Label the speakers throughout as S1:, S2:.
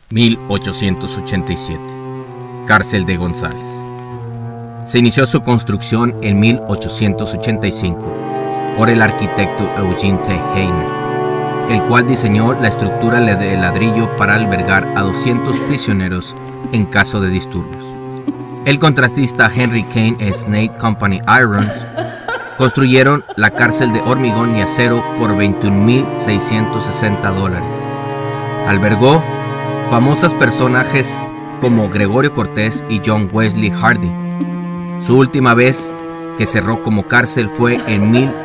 S1: 1887. Cárcel de González. Se inició su construcción en 1885 por el arquitecto Eugene T. Heine, el cual diseñó la estructura de ladrillo para albergar a 200 prisioneros en caso de disturbios. El contratista Henry Kane Snake Company Irons construyeron la cárcel de hormigón y acero por $21,660. Albergó famosos personajes como Gregorio Cortés y John Wesley Harding. Su última vez que cerró como cárcel fue en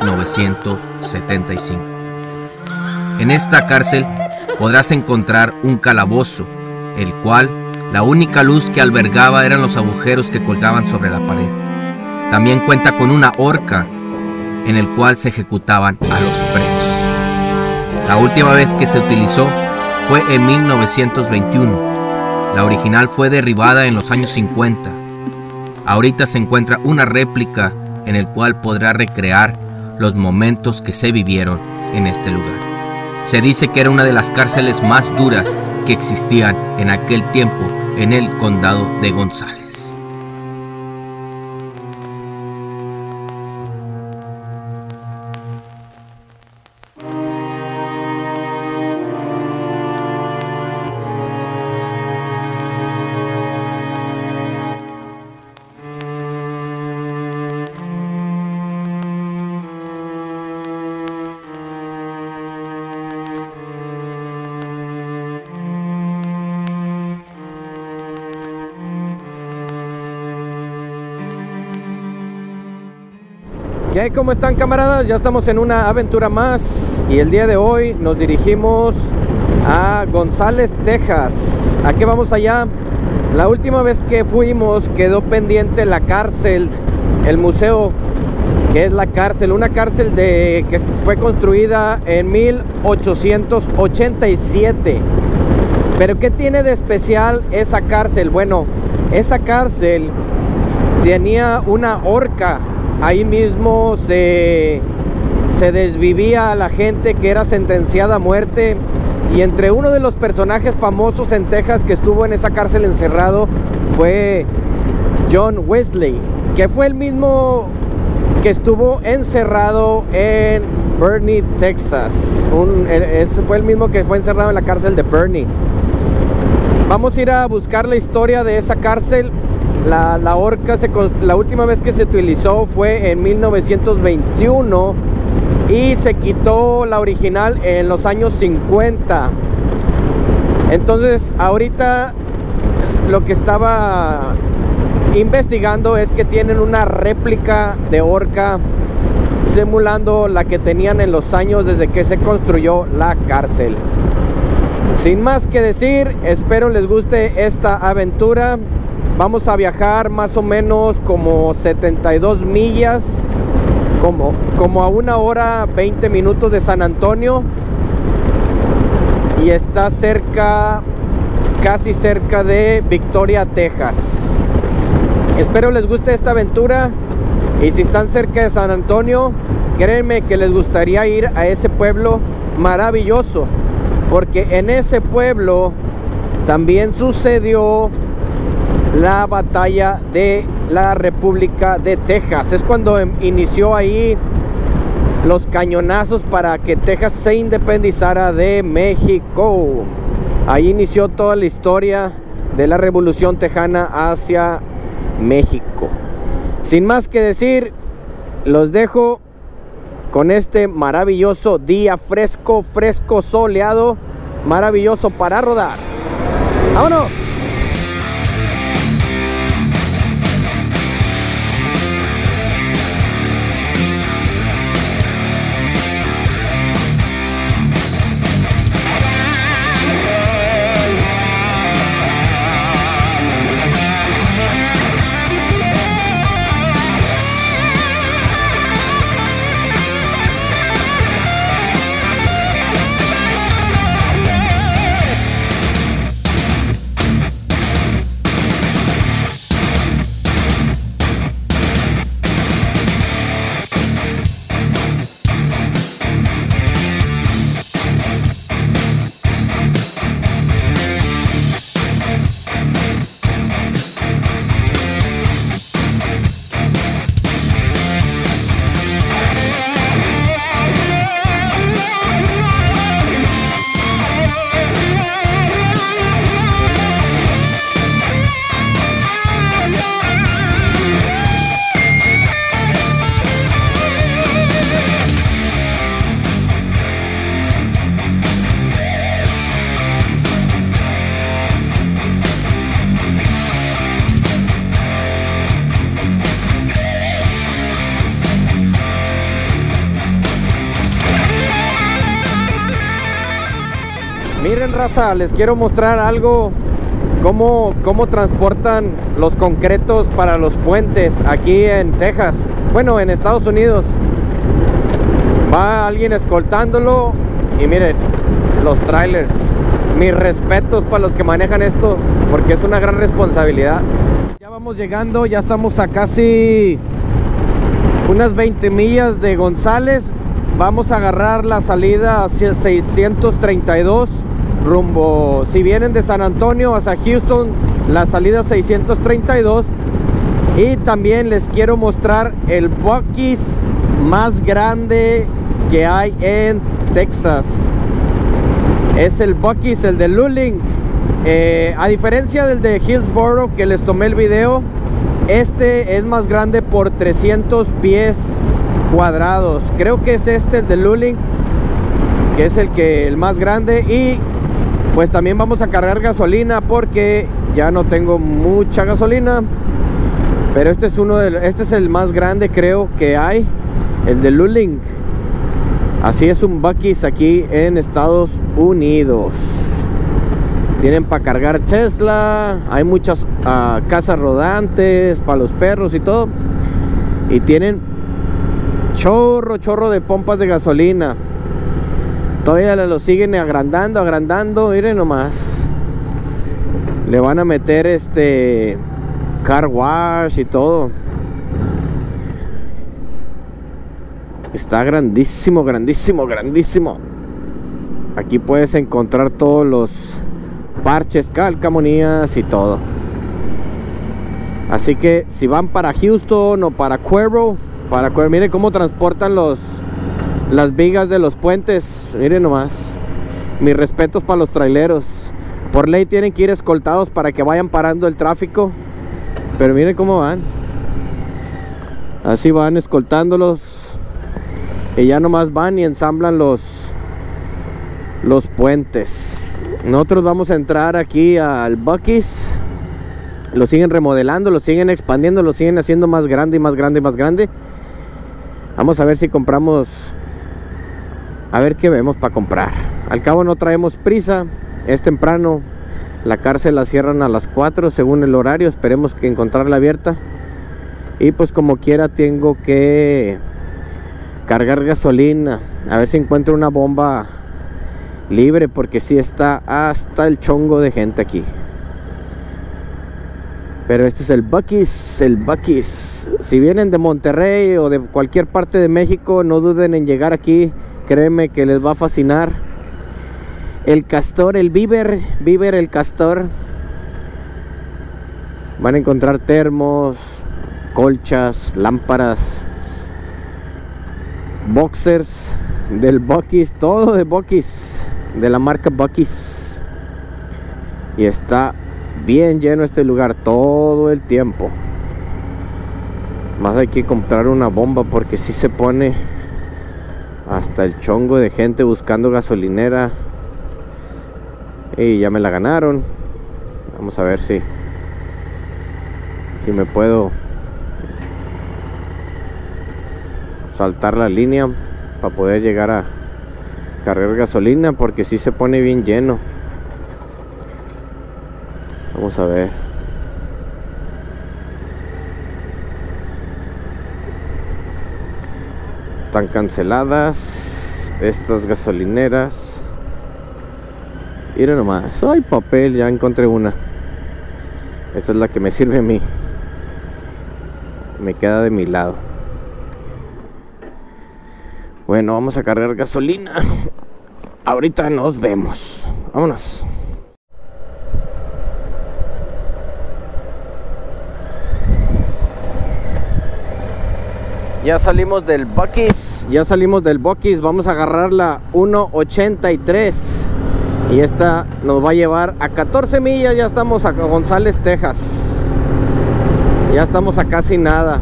S1: 1975. En esta cárcel podrás encontrar un calabozo, el cual la única luz que albergaba eran los agujeros que colgaban sobre la pared. También cuenta con una horca en el cual se ejecutaban a los presos. La última vez que se utilizó fue en 1921. La original fue derribada en los años 50. Ahorita se encuentra una réplica en el cual podrá recrear los momentos que se vivieron en este lugar. Se dice que era una de las cárceles más duras que existían en aquel tiempo en el condado de González.
S2: ¿Qué? ¿Cómo están, camaradas? Ya estamos en una aventura más y el día de hoy nos dirigimos a González, Texas. ¿A qué vamos allá? La última vez que fuimos quedó pendiente la cárcel, el museo, que es la cárcel, una cárcel que fue construida en 1887. Pero ¿qué tiene de especial esa cárcel? Bueno, esa cárcel tenía una horca. Ahí mismo se desvivía a la gente que era sentenciada a muerte. Y entre uno de los personajes famosos en Texas que estuvo en esa cárcel encerrado fue John Wesley, que fue el mismo que estuvo encerrado en Boerne, Texas. Ese fue el mismo que fue encerrado en la cárcel de Boerne. Vamos a ir a buscar la historia de esa cárcel. La horca, la última vez que se utilizó fue en 1921 y se quitó la original en los años 50. Entonces ahorita lo que estaba investigando es que tienen una réplica de horca simulando la que tenían en los años desde que se construyó la cárcel. Sin más que decir, espero les guste esta aventura. Vamos a viajar más o menos como 72 millas, como a 1 hora 20 minutos de San Antonio. Y está casi cerca de Victoria, Texas. Espero les guste esta aventura. Y si están cerca de San Antonio, créanme que les gustaría ir a ese pueblo maravilloso. Porque en ese pueblo también sucedió la batalla de la República de Texas. Es cuando inició ahí los cañonazos para que Texas se independizara de México. Ahí inició toda la historia de la Revolución Tejana hacia México. Sin más que decir, los dejo con este maravilloso día fresco, soleado, maravilloso para rodar. ¡Vámonos! miren, raza, les quiero mostrar algo, cómo transportan los concretos para los puentes aquí en Texas, bueno, en Estados Unidos. Va alguien escoltándolo y miren, los trailers. Mis respetos para los que manejan esto, porque es una gran responsabilidad. Ya vamos llegando, ya estamos a casi unas 20 millas de González. Vamos a agarrar la salida hacia 632 rumbo, si vienen de San Antonio hacia Houston, la salida 632. Y también les quiero mostrar el Buc-ee's más grande que hay en Texas. Es el Buc-ee's, el de Luling. A diferencia del de Hillsboro que les tomé el video, este es más grande por 300 pies cuadrados. Creo que es este, el de Luling, que es el más grande. Y pues también vamos a cargar gasolina porque ya no tengo mucha gasolina. Pero este es el más grande, creo que hay, el de Luling. Así es un Buc-ee's aquí en Estados Unidos. Tienen para cargar Tesla, hay muchas casas rodantes para los perros y todo. Y tienen chorro de pompas de gasolina. Todavía lo siguen agrandando, miren nomás. Le van a meter car wash y todo. Está grandísimo. Aquí puedes encontrar todos los parches, calcamonías y todo. Así que si van para Houston o para Cuervo, miren cómo transportan las vigas de los puentes. Miren nomás. Mis respetos para los traileros. Por ley tienen que ir escoltados para que vayan parando el tráfico. Pero miren cómo van. Así van escoltándolos. Y ya nomás van y ensamblan los puentes. Nosotros vamos a entrar aquí al Buc-ee's. Lo siguen remodelando, lo siguen expandiendo, lo siguen haciendo más grande y más grande y más grande. Vamos a ver si compramos, a ver qué vemos para comprar. Al cabo no traemos prisa, es temprano. La cárcel la cierran a las 4 según el horario. Esperemos que encontrarla abierta. Y pues como quiera tengo que cargar gasolina. A ver si encuentro una bomba libre, porque sí está hasta el chongo de gente aquí. Pero este es el Buc-ee's. Si vienen de Monterrey o de cualquier parte de México, no duden en llegar aquí. Créeme que les va a fascinar. El castor, el Beaver, el castor. Van a encontrar termos, colchas, lámparas, boxers del Buc-ee's, todo de Buc-ee's, de la marca Buc-ee's. Y está bien lleno este lugar todo el tiempo. Más hay que comprar una bomba porque si se pone hasta el chongo de gente buscando gasolinera. Y ya me la ganaron. Vamos a ver si me puedo saltar la línea para poder llegar a cargar gasolina, porque si se pone bien lleno. Vamos a ver. Están canceladas estas gasolineras. Miren nomás. Ay, papel, ya encontré una. Esta es la que me sirve a mí. Me queda de mi lado. Bueno, vamos a cargar gasolina. Ahorita nos vemos. Vámonos. Ya salimos del Buc-ee's. Vamos a agarrar la 183. Y esta nos va a llevar a 14 millas. Ya estamos a González, Texas. Ya estamos a casi nada.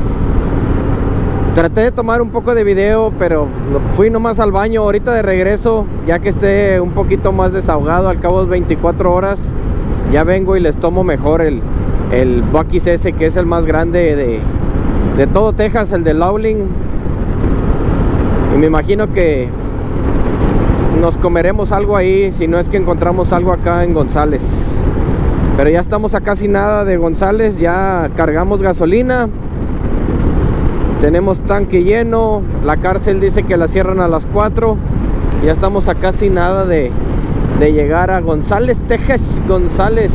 S2: Traté de tomar un poco de video, pero fui nomás al baño. Ahorita de regreso, ya que esté un poquito más desahogado, al cabo de 24 horas, ya vengo y les tomo mejor el Buc-ee's ese, que es el más grande de todo Texas, el de Luling. Y me imagino que nos comeremos algo ahí, si no es que encontramos algo acá en González. Pero ya estamos a casi nada de González, ya cargamos gasolina, tenemos tanque lleno, la cárcel dice que la cierran a las 4, ya estamos a casi nada de llegar a González, Texas. González,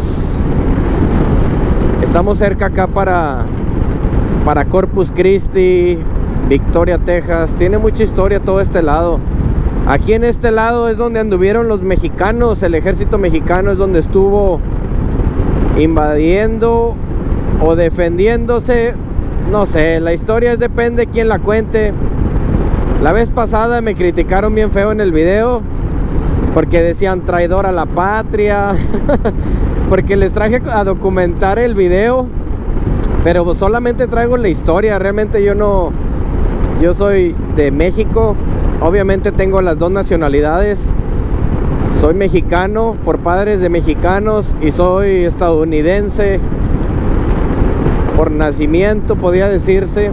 S2: estamos cerca acá para Corpus Christi, Victoria, Texas. Tiene mucha historia todo este lado. Aquí en este lado es donde anduvieron los mexicanos, el ejército mexicano es donde estuvo invadiendo o defendiéndose, no sé, la historia depende de quién la cuente. La vez pasada me criticaron bien feo en el video porque decían traidor a la patria porque les traje a documentar el video, pero solamente traigo la historia. Realmente yo soy de México, obviamente tengo las dos nacionalidades. Soy mexicano por padres de mexicanos y soy estadounidense por nacimiento, podría decirse.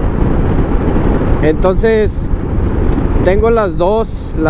S2: Entonces tengo las dos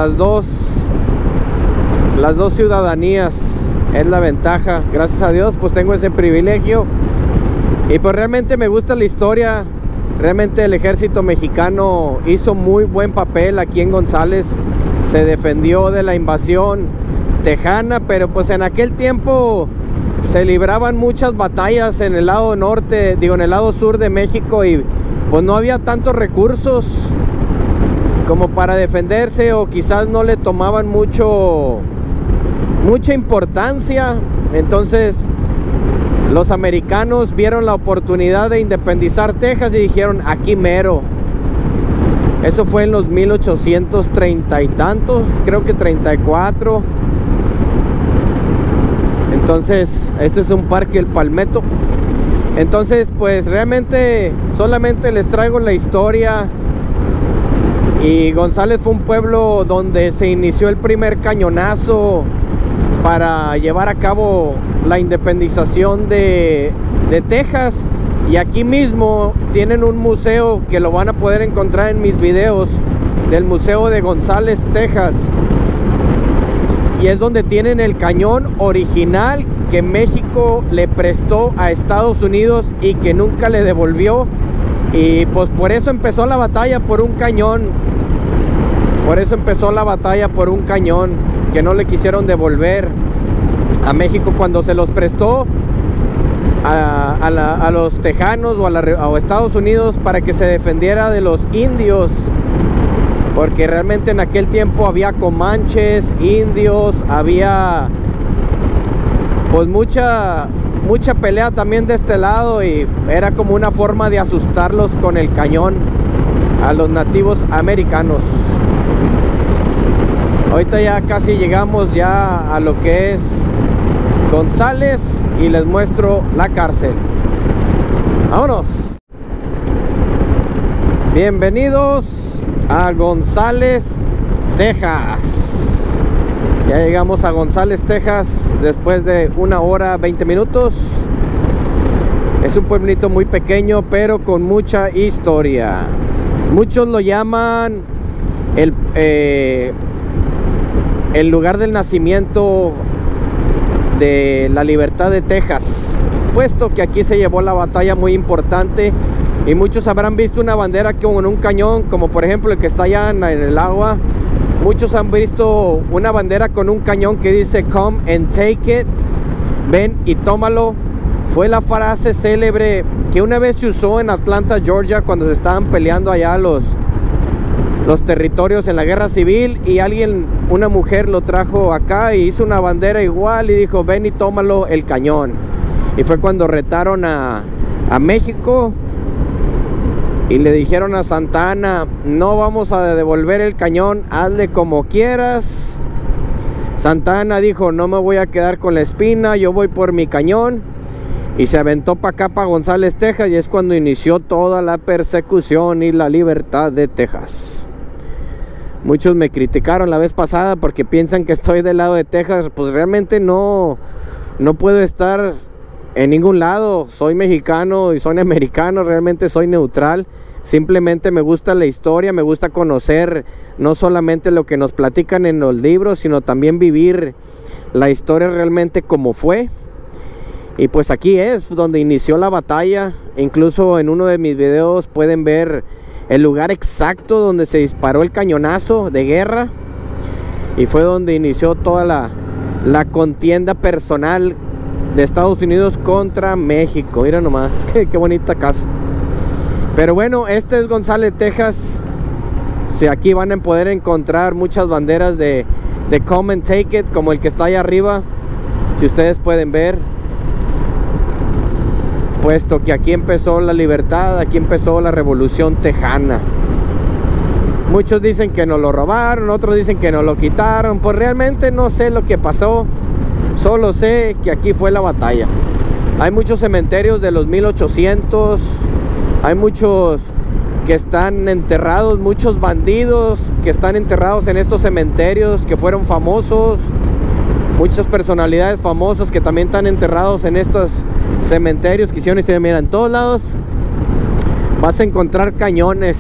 S2: ciudadanías. Es la ventaja, gracias a Dios, pues tengo ese privilegio. Y pues realmente me gusta la historia. Realmente el ejército mexicano hizo muy buen papel aquí en González. Se defendió de la invasión tejana, pero pues en aquel tiempo se libraban muchas batallas en el lado norte, en el lado sur de México, y pues no había tantos recursos como para defenderse, o quizás no le tomaban mucha importancia. Entonces los americanos vieron la oportunidad de independizar Texas y dijeron aquí mero. Eso fue en los 1830 y tantos, creo que 34. Entonces, este es un parque, el Palmetto. Entonces, pues realmente solamente les traigo la historia. Y González fue un pueblo donde se inició el primer cañonazo para llevar a cabo la independización de Texas. Y aquí mismo tienen un museo que lo van a poder encontrar en mis videos, del Museo de González, Texas. Y es donde tienen el cañón original que México le prestó a Estados Unidos y que nunca le devolvió. Y pues por eso empezó la batalla por un cañón. Por eso empezó la batalla por un cañón que no le quisieron devolver a México cuando se los prestó a los tejanos o a Estados Unidos para que se defendiera de los indios, porque realmente en aquel tiempo había comanches, indios, había pues mucha pelea también de este lado, y era como una forma de asustarlos con el cañón a los nativos americanos. Ahorita ya casi llegamos ya a lo que es González y les muestro la cárcel. ¡Vámonos! Bienvenidos a González, Texas. Ya llegamos a González, Texas, después de 1 hora 20 minutos. Es un pueblito muy pequeño, pero con mucha historia. Muchos lo llaman el lugar del nacimiento de la libertad de Texas, puesto que aquí se llevó la batalla muy importante. Y muchos habrán visto una bandera con un cañón, como por ejemplo el que está allá en el agua. Muchos han visto una bandera con un cañón que dice come and take it, ven y tómalo. Fue la frase célebre que una vez se usó en Atlanta, Georgia, cuando se estaban peleando allá los territorios en la guerra civil, y una mujer lo trajo acá y hizo una bandera igual y dijo ven y tómalo el cañón. Y fue cuando retaron a México y le dijeron a Santa Anna, no vamos a devolver el cañón, hazle como quieras. Santa Anna dijo, no me voy a quedar con la espina, yo voy por mi cañón. Y se aventó para acá, para González, Texas, y es cuando inició toda la persecución y la libertad de Texas. Muchos me criticaron la vez pasada porque piensan que estoy del lado de Texas. Pues realmente no puedo estar en ningún lado. Soy mexicano y soy americano, realmente soy neutral. Simplemente me gusta la historia, me gusta conocer no solamente lo que nos platican en los libros, sino también vivir la historia realmente como fue. Y pues aquí es donde inició la batalla. Incluso en uno de mis videos pueden ver el lugar exacto donde se disparó el cañonazo de guerra. Y fue donde inició toda la contienda personal de Estados Unidos contra México. Mira nomás, qué bonita casa. Pero bueno, este es González, Texas. Sí, aquí van a poder encontrar muchas banderas de Come and Take It, como el que está ahí arriba, si ustedes pueden ver. Puesto que aquí empezó la libertad, aquí empezó la revolución tejana. Muchos dicen que nos lo robaron, otros dicen que nos lo quitaron. Pues realmente no sé lo que pasó. Solo sé que aquí fue la batalla. Hay muchos cementerios de los 1800. Hay muchos que están enterrados, muchos bandidos que están enterrados en estos cementerios que fueron famosos. Muchas personalidades famosas que también están enterrados en estos cementerios que hicieron historia. Mira, en todos lados vas a encontrar cañones.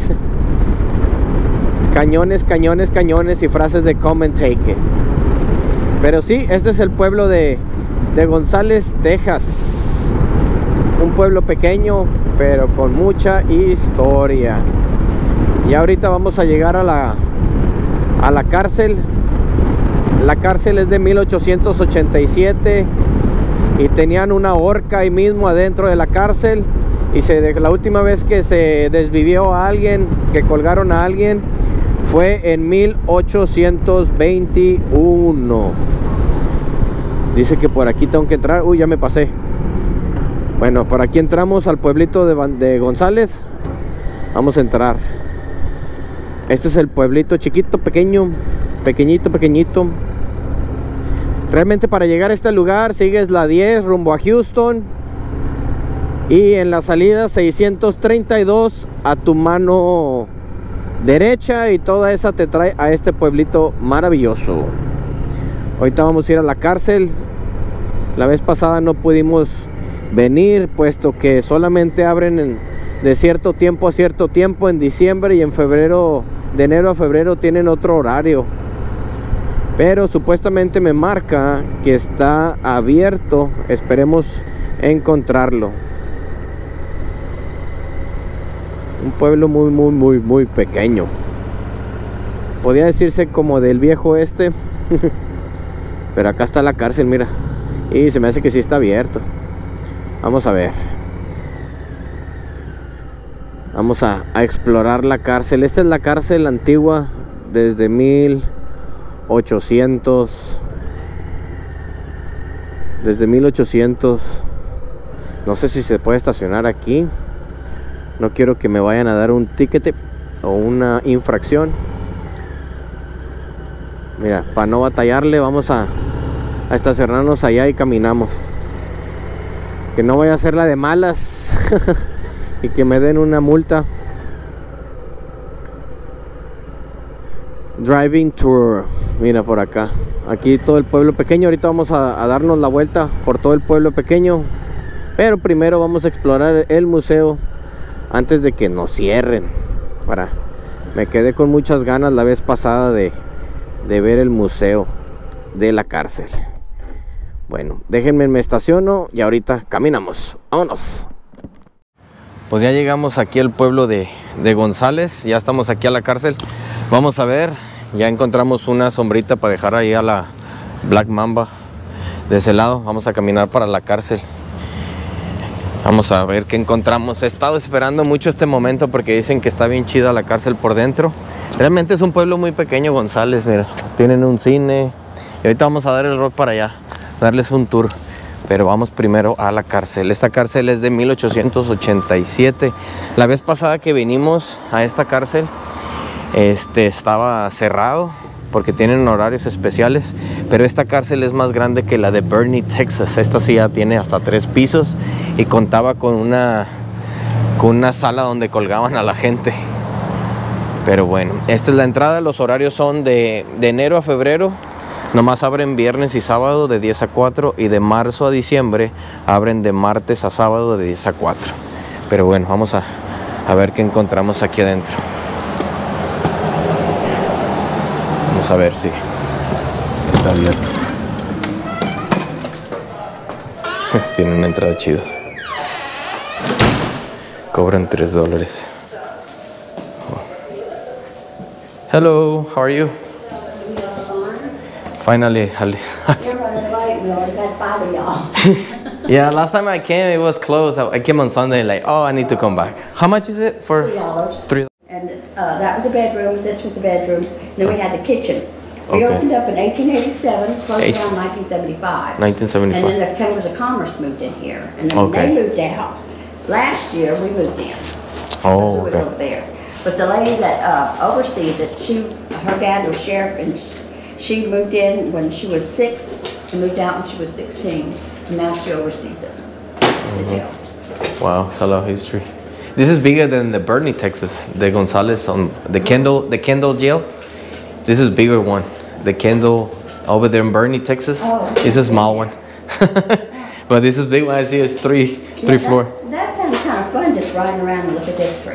S2: Cañones, cañones, cañones y frases de Come and Take It. Pero sí, este es el pueblo de González, Texas. Un pueblo pequeño, pero con mucha historia. Y ahorita vamos a llegar a la cárcel. La cárcel es de 1887 y tenían una horca ahí mismo adentro de la cárcel. Y la última vez que se desvivió a alguien, que colgaron a alguien, fue en 1821. Dice que por aquí tengo que entrar. Uy, ya me pasé. Bueno, por aquí entramos al pueblito de González. Vamos a entrar. Este es el pueblito chiquito, pequeño, pequeñito. Realmente para llegar a este lugar sigues la 10 rumbo a Houston. Y en la salida 632 a tu mano derecha. Y toda esa te trae a este pueblito maravilloso. Ahorita vamos a ir a la cárcel. La vez pasada no pudimos venir, puesto que solamente abren de cierto tiempo a cierto tiempo en diciembre, y en febrero, de enero a febrero, tienen otro horario. Pero supuestamente me marca que está abierto. Esperemos encontrarlo. Un pueblo muy pequeño. Podría decirse como del viejo oeste. Pero acá está la cárcel, mira. Y se me hace que sí está abierto. Vamos a ver. Vamos a explorar la cárcel. Esta es la cárcel antigua desde 1800. Desde 1800. No sé si se puede estacionar aquí. No quiero que me vayan a dar un ticket o una infracción. Mira, para no batallarle, vamos a estacionarnos allá y caminamos. Que no vaya a ser la de malas y que me den una multa. Driving tour. Mira por acá. Aquí todo el pueblo pequeño. Ahorita vamos a darnos la vuelta por todo el pueblo pequeño. Pero primero vamos a explorar el museo antes de que nos cierren. Me quedé con muchas ganas la vez pasada de ver el museo de la cárcel. Bueno, déjenme, me estaciono y ahorita caminamos. Vámonos. Pues ya llegamos aquí al pueblo de González. Ya estamos aquí a la cárcel. Vamos a ver. Ya encontramos una sombrita para dejar ahí a la Black Mamba. De ese lado vamos a caminar para la cárcel. Vamos a ver qué encontramos. He estado esperando mucho este momento porque dicen que está bien chida la cárcel por dentro. Realmente es un pueblo muy pequeño, González. Mira, tienen un cine. Y ahorita vamos a dar el rock para allá, darles un tour. Pero vamos primero a la cárcel. Esta cárcel es de 1887. La vez pasada que vinimos a esta cárcel, estaba cerrado porque tienen horarios especiales. Pero esta cárcel es más grande que la de Boerne, Texas. Esta sí ya tiene hasta 3 pisos y contaba con una sala donde colgaban a la gente. Pero bueno, esta es la entrada. Los horarios son de enero a febrero. Nomás abren viernes y sábado de 10 a 4. Y de marzo a diciembre abren de martes a sábado de 10 a 4. Pero bueno, vamos a
S1: A ver qué encontramos aquí adentro. Vamos a ver si está abierto. Tiene una entrada chida. Cobran $3. Hello, how are you? Finally.
S3: You're running late, we already got 5 of y'all.
S1: Yeah, last time I came, it was closed. I came on Sunday, like, oh, I need to come back. How much is it for?
S3: $3.
S1: $3.
S3: And that was a bedroom, this was a bedroom, then we had the kitchen. We
S1: Okay.
S3: opened up in 1887, closed
S1: Eight-
S3: down 1975.
S1: 1975.
S3: And then the Chambers of Commerce moved in here, and then
S1: Okay.
S3: they moved out. Last year, we moved in.
S1: Oh,
S3: We was
S1: okay.
S3: over there. But the lady that oversees it, her dad was sheriff, and she moved in when she was 6, and moved out when she was 16, and now she oversees it, the jail.
S1: Wow, it's a lot of history. This is bigger than the Bernie, Texas. The Gonzales on the Kendall jail. This is bigger one. The Kendall over there in Bernie, Texas.
S3: Oh.
S1: It's a small one. But this is big one. I see it's three floor.
S3: That sounds kind of fun, just riding around and look at history.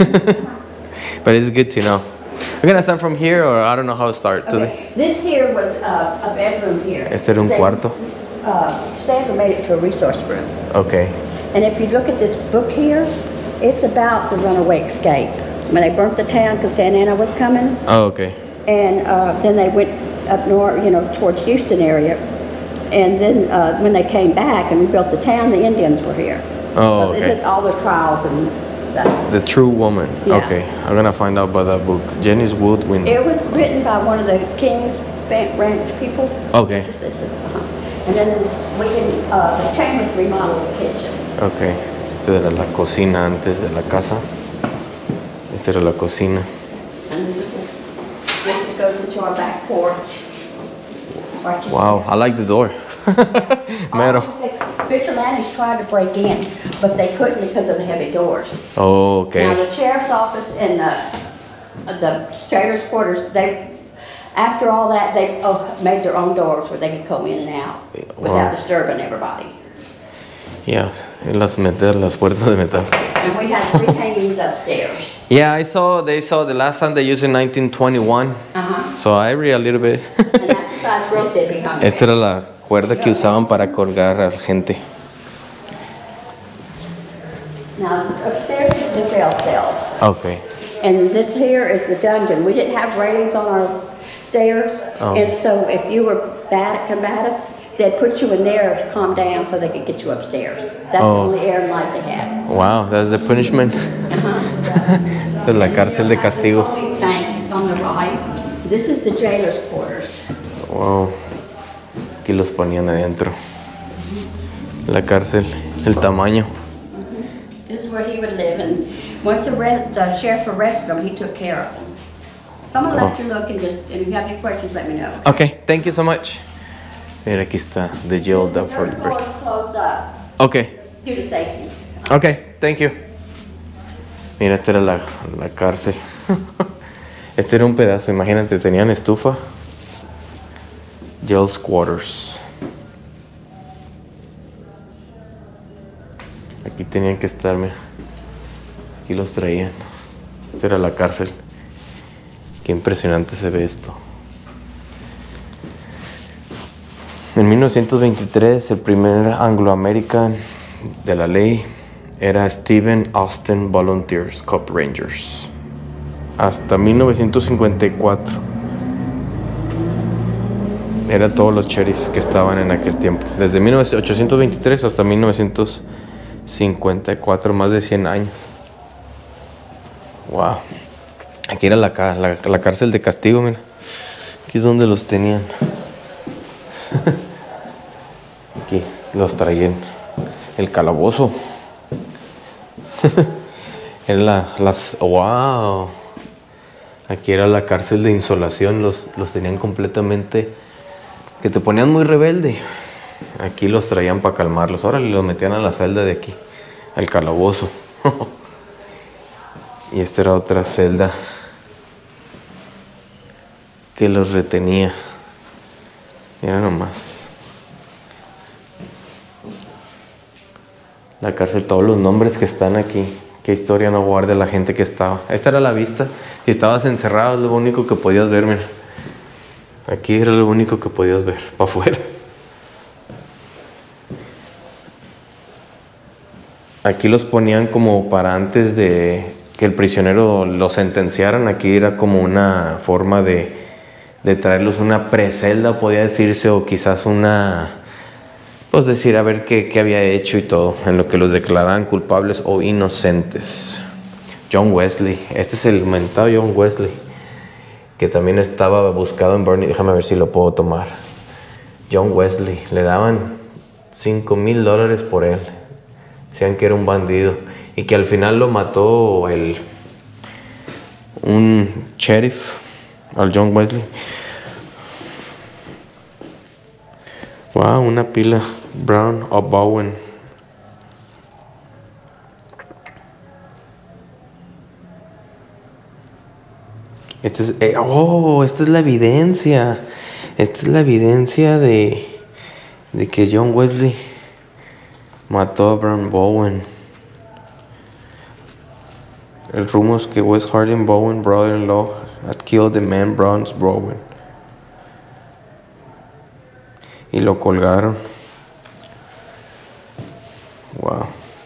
S1: But it's good to know. We're gonna start from here, or I don't know how to start today.
S3: Okay. This here was a bedroom here.
S1: Este era un cuarto.
S3: Stanford made it to a resource room.
S1: Okay.
S3: And if you look at this book here, it's about the runaway escape. When they burnt the town because Santa Ana was coming,
S1: Oh, okay.
S3: and then they went up north, towards Houston area. And then when they came back and rebuilt the town, the Indians were here.
S1: Oh,
S3: So they
S1: okay.
S3: did all the trials and stuff.
S1: The True Woman.
S3: Yeah.
S1: Okay, I'm gonna find out about that book. Jenny's Woodwind.
S3: It was written by one of the King's Ranch people.
S1: Okay.
S3: And then the Chambers remodeled the kitchen.
S1: Okay. Esta era la cocina antes de la casa. Esta era la cocina.
S3: And this goes into our back porch.
S1: Wow, I like the door. Metal.
S3: Fisher Landings tried to break in, but they couldn't because of the heavy doors.
S1: Oh,
S3: Now,
S1: okay.
S3: the sheriff's office and the jailer's quarters, after all that, they made their own doors where they could go in and out
S1: Wow.
S3: without disturbing everybody.
S1: Yeah, las puertas de metal.
S3: And we had 3 hangings upstairs.
S1: Yeah, they saw the last time they used in 1921.
S3: Uh-huh.
S1: So I read a little bit.
S3: And that's the size rope they'd be hung
S1: Esta
S3: with.
S1: era la cuerda que usaban para colgar a la gente.
S3: Now, upstairs is the jail cells.
S1: Okay.
S3: And this here is the dungeon. We didn't have railings on our stairs.
S1: Oh.
S3: And so if you were combative, they'd put you in there to calm down so they could get you upstairs. That's
S1: Oh.
S3: the only air and light they had.
S1: Wow, that's the punishment. Esta es la cárcel de castigo.
S3: Holding tank on the right. This is the jailer's quarters.
S1: Wow. Aquí los ponían adentro. La cárcel, el tamaño.
S3: This is where he would live. And once the sheriff arrested him, he took care of him. So I'm going to let you look and if you have any questions, let me know.
S1: Okay, thank you so much. Mira, aquí está the jail that for the
S3: Third floor
S1: person.
S3: is closed up
S1: Okay,
S3: due to safety.
S1: okay, thank you. Mira, esta era la cárcel. Este era un pedazo, imagínate, tenían estufa. Jail's quarters. Aquí tenían que estar, mira. Aquí los traían. Esta era la cárcel. Qué impresionante se ve esto. En 1923, el primer Anglo-American de la ley era Stephen Austin Volunteers Cop Rangers. Hasta 1954. Era todos los sheriffs que estaban en aquel tiempo. Desde 1823 hasta 1954, más de 100 años. Wow. Aquí era la cárcel de castigo, mira. Aquí es donde los tenían. Aquí los traían. El calabozo. Era wow. Aquí era la cárcel de insolación. Los tenían completamente. Que te ponían muy rebelde. Aquí los traían para calmarlos. Ahora los metían a la celda de aquí. Al calabozo. Y esta era otra celda que los retenía. Mira nomás. La cárcel, todos los nombres que están aquí
S4: qué historia no guarda la gente que estaba. Esta era la vista. Si estabas encerrado, es lo único que podías ver, mira. Aquí era lo único que podías ver, para afuera. Aquí los ponían como para antes de que el prisionero lo sentenciaran. Aquí era como una forma de traerlos una precelda, podía decirse, o quizás una, pues decir a ver qué había hecho y todo, en lo que los declaraban culpables o inocentes. John Wesley, este es el mentado John Wesley, que también estaba buscado en Bernie. Déjame ver si lo puedo tomar. John Wesley, le daban $5,000 por él. Decían que era un bandido y que al final lo mató un sheriff, al John Wesley. Wow, una pila Brown o Bowen. Esta es la evidencia. Esta es la evidencia de que John Wesley mató a Brown Bowen. El rumor es que Wes Harding Bowen, brother-in-law, had killed the man Brown Bowen. Y lo colgaron. Wow.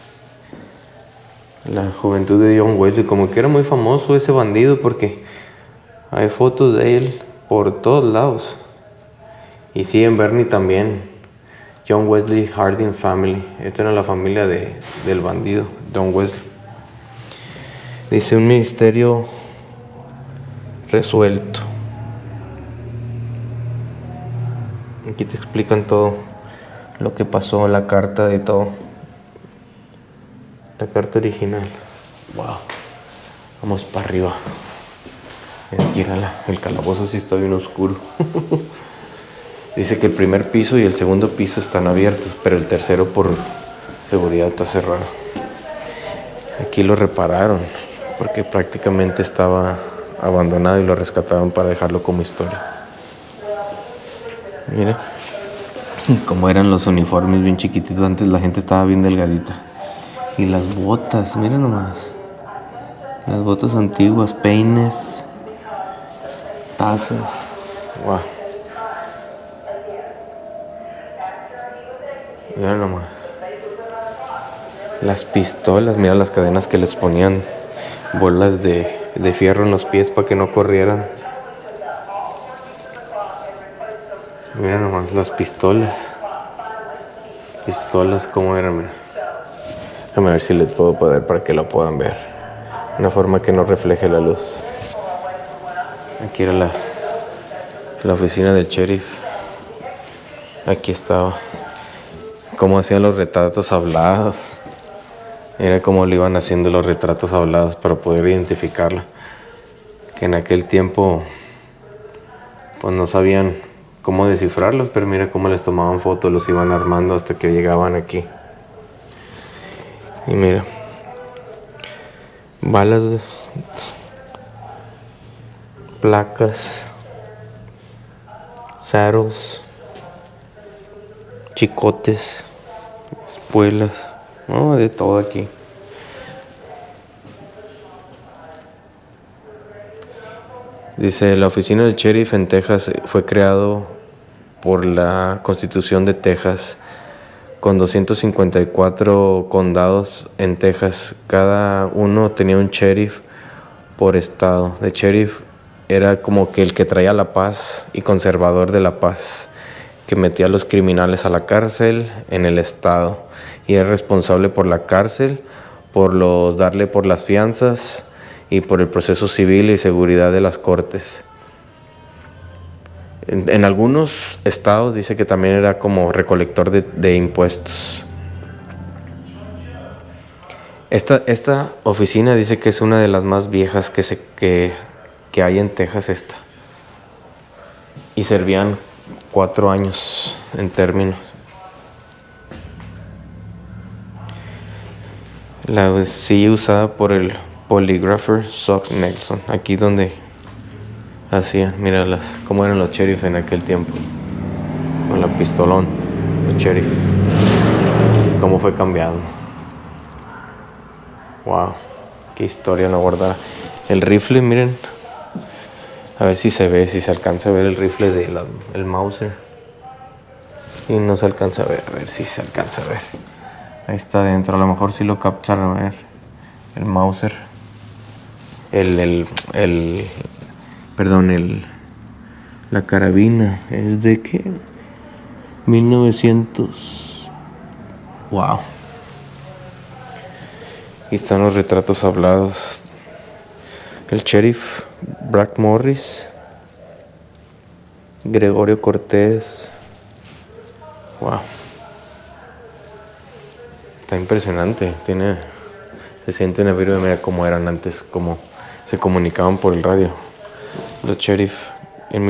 S4: La juventud de John Wesley, como que era muy famoso ese bandido, porque hay fotos de él por todos lados. Y sí, en Bernie también. John Wesley Harding Family. Esta era la familia del bandido, John Wesley. Dice un misterio resuelto. Aquí te explican todo lo que pasó, la carta de todo. La carta original. Wow. Vamos para arriba. El calabozo sí está bien oscuro. Dice que el primer piso y el segundo piso están abiertos, pero el tercero por seguridad está cerrado. Aquí lo repararon porque prácticamente estaba abandonado y lo rescataron para dejarlo como historia. Mira cómo eran los uniformes, bien chiquititos. Antes la gente estaba bien delgadita. Y las botas, mira nomás. Las botas antiguas, peines, tazas. Wow. Mira nomás. Las pistolas, mira las cadenas que les ponían, bolas de fierro en los pies para que no corrieran. Mira nomás las pistolas. Pistolas como eran, mira. Déjame ver si les puedo poner para que lo puedan ver. Una forma que no refleje la luz. Aquí era la oficina del sheriff. Aquí estaba. Cómo hacían los retratos hablados. Era como le iban haciendo los retratos hablados para poder identificarla. Que en aquel tiempo pues no sabían cómo descifrarlos, pero mira cómo les tomaban fotos, los iban armando hasta que llegaban aquí. Y mira, balas, placas, saddles, chicotes, espuelas, ¿no? De todo aquí. Dice, la oficina del sheriff en Texas fue creado por la Constitución de Texas, con 254 condados en Texas. Cada uno tenía un sheriff por estado. El sheriff era como que el que traía la paz y conservador de la paz, que metía a los criminales a la cárcel en el estado, y era responsable por la cárcel, darle por las fianzas y por el proceso civil y seguridad de las cortes. En algunos estados dice que también era como recolector de impuestos. Esta oficina dice que es una de las más viejas que hay en Texas esta. Y servían 4 años en términos. La silla usada por el polygrapher Sox Nelson. Aquí donde hacían, mira cómo eran los sheriff en aquel tiempo. Con la pistolón, los sheriff. Cómo fue cambiado. Wow. Qué historia no guardada. El rifle, miren. A ver si se ve, si se alcanza a ver el rifle del Mauser. Y no se alcanza a ver si se alcanza a ver. Ahí está adentro, a lo mejor sí lo captaron a ver. El Mauser. La carabina. ¿Es de qué? 1900. Wow. Aquí están los retratos hablados. El sheriff Bragg Morris, Gregorio Cortés. Wow. Está impresionante. Se siente una vibra, mira cómo eran antes, cómo se comunicaban por el radio. Los sheriff en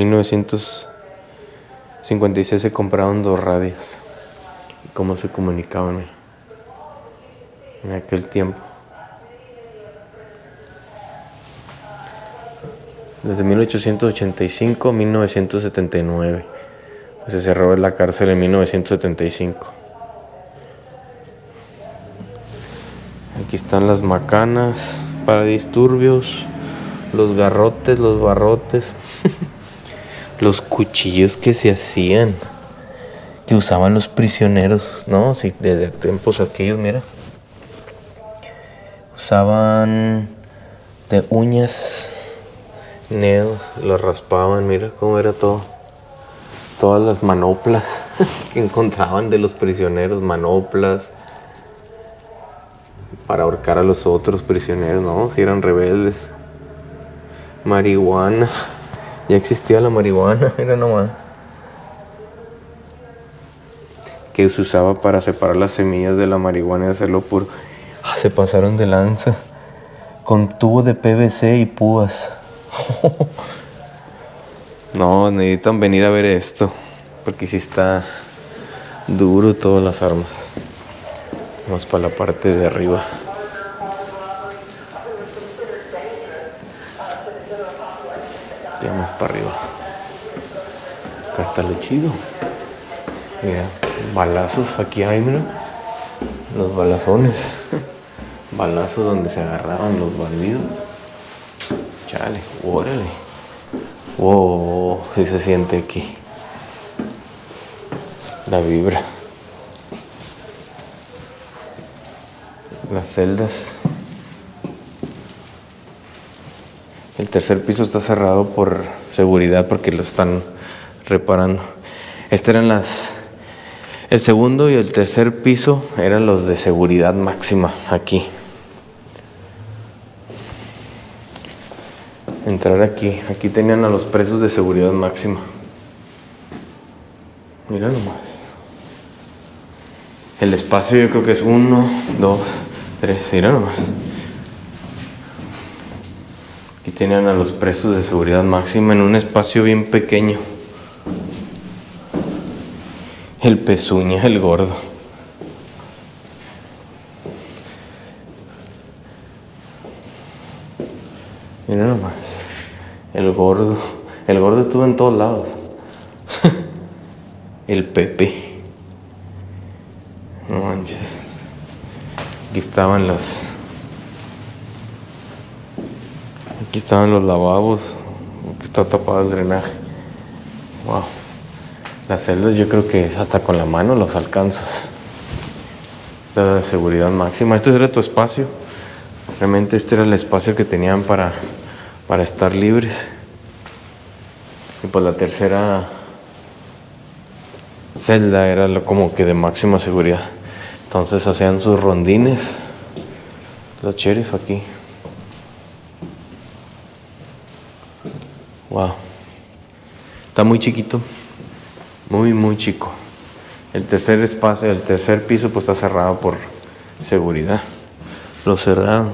S4: 1956 se compraron 2 radios. Y cómo se comunicaban, mira, en aquel tiempo. Desde 1885 a 1979. Pues se cerró la cárcel en 1975. Aquí están las macanas para disturbios, los garrotes, los barrotes, los cuchillos que se hacían, que usaban los prisioneros, ¿no? Sí, desde tiempos aquellos, mira. Usaban de uñas, neos, los raspaban, mira cómo era todo. Todas las manoplas que encontraban de los prisioneros, manoplas para ahorcar a los otros prisioneros, ¿no? Si eran rebeldes. Marihuana, ya existía la marihuana, era nomás. Que se usaba para separar las semillas de la marihuana y hacerlo puro. Se pasaron de lanza. Con tubo de PVC y púas. No, necesitan venir a ver esto, porque sí está duro todas las armas. Vamos para la parte de arriba. Ya más para arriba. Acá está lo chido. Mira, balazos aquí hay, mira. Los balazones. Balazos donde se agarraban los bandidos. Chale, órale. Wow, sí se siente aquí la vibra. Las celdas. El tercer piso está cerrado por seguridad porque lo están reparando. El segundo y el tercer piso eran los de seguridad máxima aquí. Entrar aquí tenían a los presos de seguridad máxima. Mira nomás. El espacio yo creo que es 1, 2, 3, mira nomás. Aquí tenían a los presos de seguridad máxima en un espacio bien pequeño. El Pezuña, el gordo. Mira nomás. El gordo estuvo en todos lados. El Pepe. No manches. Aquí estaban los lavabos. Aquí está tapado el drenaje. Wow. Las celdas yo creo que hasta con la mano los alcanzas. Esta de seguridad máxima. Este era tu espacio. Realmente este era el espacio que tenían para estar libres. Y pues la tercera celda era como que de máxima seguridad. Entonces hacían sus rondines los sheriff aquí. Wow. Está muy chiquito. Muy chico. El tercer piso pues está cerrado por seguridad. Lo cerraron.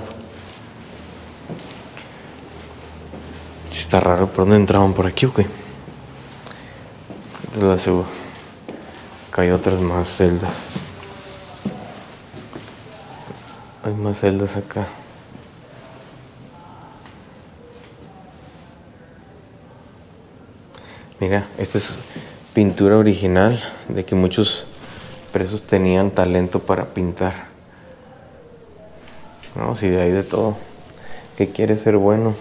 S4: Está raro, ¿por dónde entraban? ¿Por aquí o qué? Acá hay otras más celdas. Hay más celdas acá. Mira, esta es pintura original de que muchos presos tenían talento para pintar. No, sí, de ahí de todo. que quiere ser bueno.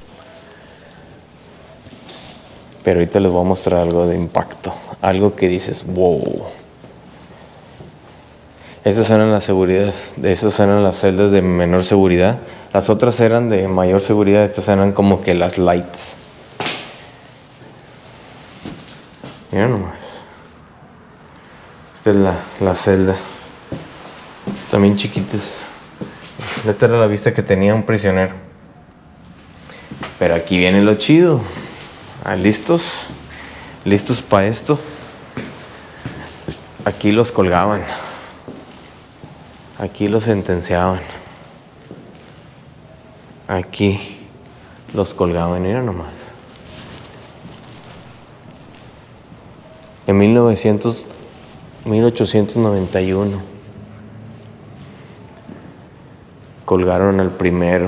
S4: Pero ahorita les voy a mostrar algo de impacto, algo que dices, wow. Estas eran las esas eran las celdas de menor seguridad. Las otras eran de mayor seguridad, estas eran como que las lights. Mira nomás. Esta es la celda. También chiquitas. Esta era la vista que tenía un prisionero. Pero aquí viene lo chido. ¿Listos? ¿Listos para esto? Aquí los colgaban. Aquí los sentenciaban. Aquí los colgaban, mira nomás. En 1891 colgaron al primero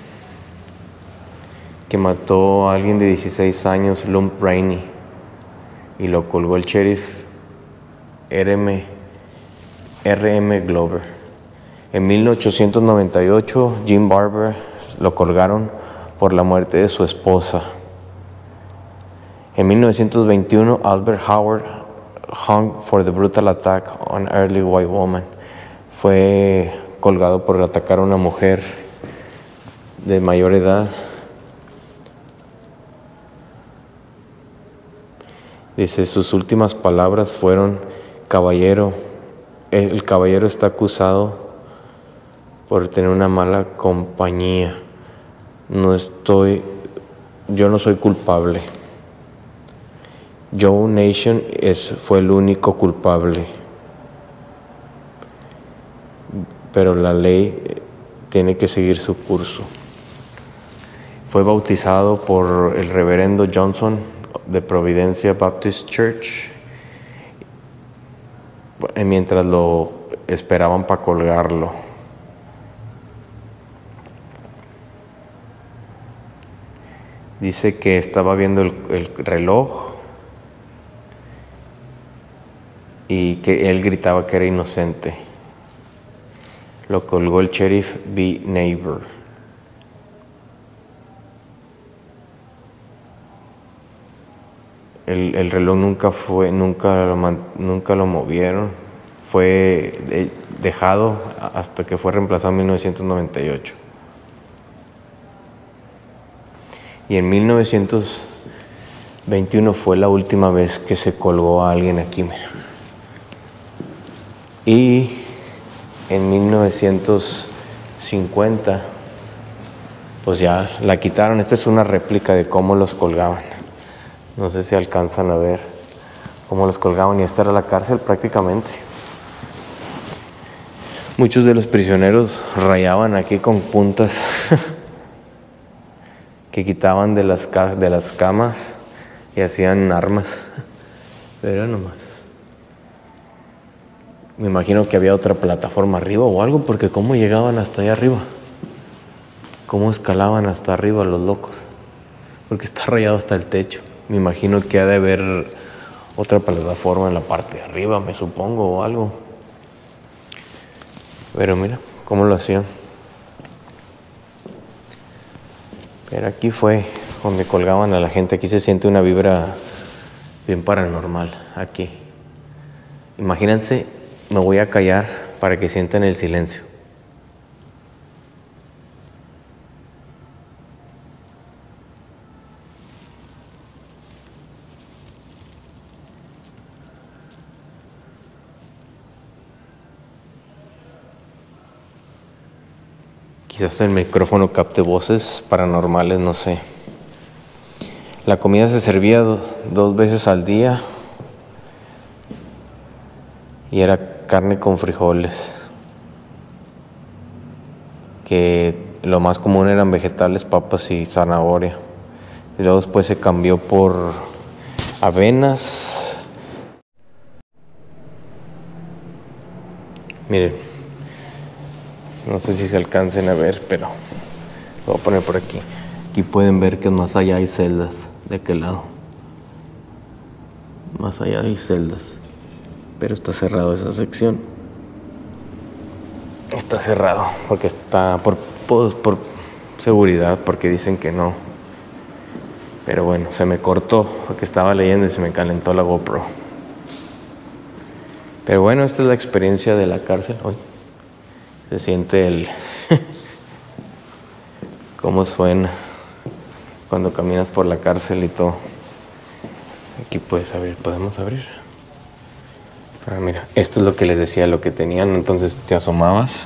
S4: que mató a alguien de 16 años, Lump Rainey, y lo colgó el sheriff R.M. Glover. En 1898, Jim Barber lo colgaron por la muerte de su esposa. En 1921, Albert Howard hung for the brutal attack on an early white woman. Fue colgado por atacar a una mujer de mayor edad. Dice, sus últimas palabras fueron, caballero, el caballero está acusado por tener una mala compañía. Yo no soy culpable. Joe Nation fue el único culpable. Pero la ley tiene que seguir su curso. Fue bautizado por el reverendo Johnson de Providencia Baptist Church mientras lo esperaban para colgarlo. Dice que estaba viendo el reloj y que él gritaba que era inocente. Lo colgó el sheriff B. Neighbor. El reloj nunca lo movieron. Fue dejado hasta que fue reemplazado en 1998. Y en 1921 fue la última vez que se colgó a alguien aquí. Y en 1950, pues ya la quitaron. Esta es una réplica de cómo los colgaban. No sé si alcanzan a ver cómo los colgaban, y esta era la cárcel prácticamente. Muchos de los prisioneros rayaban aquí con puntas que quitaban de las camas y hacían armas. Pero nomás. Me imagino que había otra plataforma arriba o algo, porque ¿cómo llegaban hasta allá arriba? ¿Cómo escalaban hasta arriba los locos? Porque está rayado hasta el techo. Me imagino que ha de haber otra plataforma en la parte de arriba, me supongo, o algo. Pero mira cómo lo hacían. Pero aquí fue donde colgaban a la gente. Aquí se siente una vibra bien paranormal. Aquí. Imagínense, me voy a callar para que sientan el silencio. Quizás el micrófono capte voces paranormales, no sé. La comida se servía 2 veces al día y era carne con frijoles, que lo más común eran vegetales, papas y zanahoria. Y luego después se cambió por avenas. Miren. No sé si se alcancen a ver, pero lo voy a poner por aquí. Aquí pueden ver que más allá hay celdas. ¿De aquel lado? Más allá hay celdas. Pero está cerrado esa sección. Está cerrado porque está por seguridad porque dicen que no. Pero bueno, se me cortó porque estaba leyendo y se me calentó la GoPro. Pero bueno, esta es la experiencia de la cárcel hoy. Se siente el... cómo suena cuando caminas por la cárcel y todo. Aquí puedes abrir, podemos abrir. Ah, mira, esto es lo que les decía, lo que tenían. Entonces te asomabas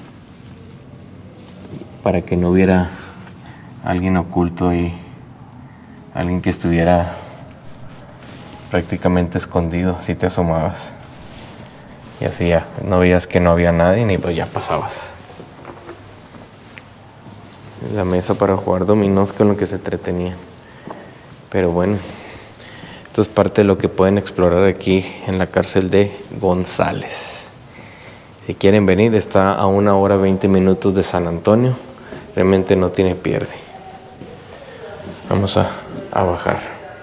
S4: para que no hubiera alguien oculto y alguien que estuviera prácticamente escondido. Así te asomabas y así ya no veías que no había nadie ni pues ya pasabas. La mesa para jugar dominós con lo que se entretenían. Pero bueno, esto es parte de lo que pueden explorar aquí en la cárcel de González. Si quieren venir, está a 1 hora 20 minutos de San Antonio. Realmente no tiene pierde. Vamos a bajar.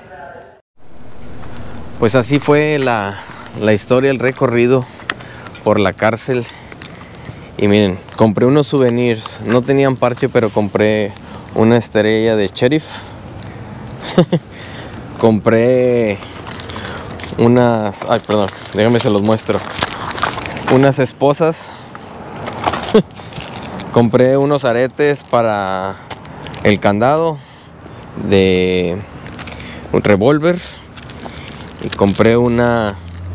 S4: Pues así fue la historia, el recorrido por la cárcel. Y miren, compré unos souvenirs. No tenían parche, pero compré una estrella de sheriff. Compré unas... Ay, perdón, déjame se los muestro. Unas esposas. Compré unos aretes para el candado de un revólver. Y compré una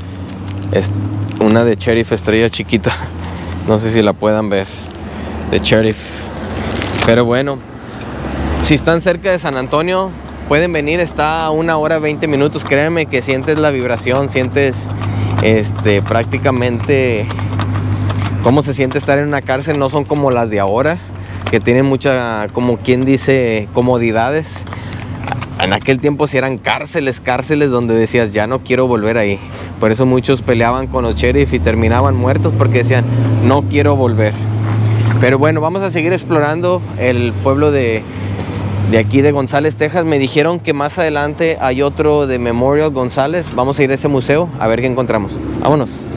S4: de sheriff estrella chiquita. No sé si la puedan ver. De sheriff. Pero bueno, si están cerca de San Antonio, pueden venir. Está a 1 hora 20 minutos. Créanme que sientes la vibración. Sientes prácticamente cómo se siente estar en una cárcel. No son como las de ahora, que tienen mucha, como quien dice, comodidades. En aquel tiempo sí eran cárceles donde decías, ya no quiero volver ahí. Por eso muchos peleaban con los sheriff y terminaban muertos porque decían, no quiero volver. Pero bueno, vamos a seguir explorando el pueblo de aquí de González, Texas. Me dijeron que más adelante hay otro de Memorial González. Vamos a ir a ese museo a ver qué encontramos. Vámonos.